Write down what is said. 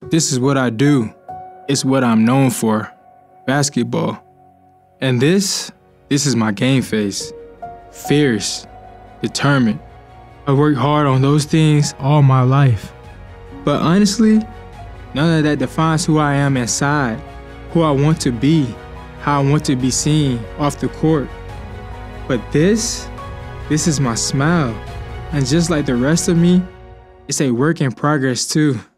This is what I do. It's what I'm known for. Basketball. And this is my game face. Fierce. Determined. I worked hard on those things all my life. But honestly, none of that defines who I am inside, who I want to be, how I want to be seen off the court. But this is my smile. And just like the rest of me, it's a work in progress too.